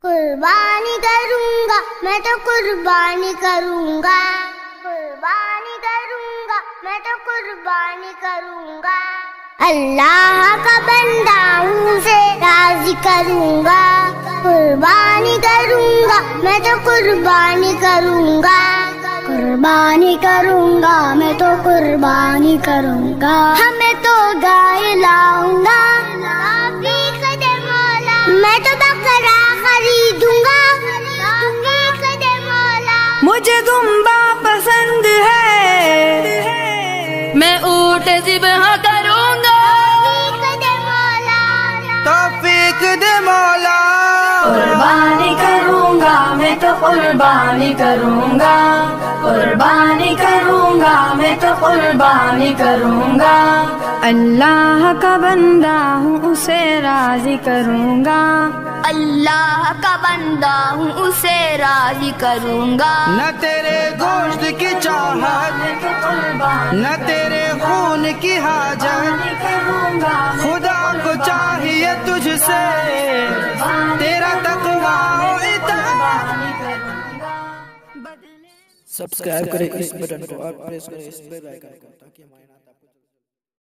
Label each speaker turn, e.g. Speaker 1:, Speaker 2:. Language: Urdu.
Speaker 1: قربانی کروں گا میں تو قربانی کروں گا، قربانی کروں گا میں تو قربانی کروں گا، اللہ کا بندہ ہوں اسے راضی کروں گا، قربانی کروں گا میں تو قربانی کروں گا، قربانی کروں گا میں تو قربانی کروں گا، ہمیں تو گائے لاؤں گا میں تو بکرا خریدوں گا،
Speaker 2: مجھے دمبا پسند ہے میں اونٹ ذبح کروں گا،
Speaker 3: توفیق دے مولا،
Speaker 2: قربانی کروں گا میں تو قربانی کروں گا، قربانی کروں گا میں تو قربانی کروں گا، اللہ کا بندہ ہوں اسے راضی کروں گا،
Speaker 1: اللہ کا بندہ ہوں اسے راضی کروں گا،
Speaker 3: نہ تیرے گوشت کی چاہت نہ تیرے خون کی حاجت، خدا کو چاہیے تجھ سے تیرا تقوی و اطاعت۔
Speaker 4: سبسکرائب کریں اس بٹن کو اور پریس کریں اس بیل آئیکن کو تاکہ ہمارے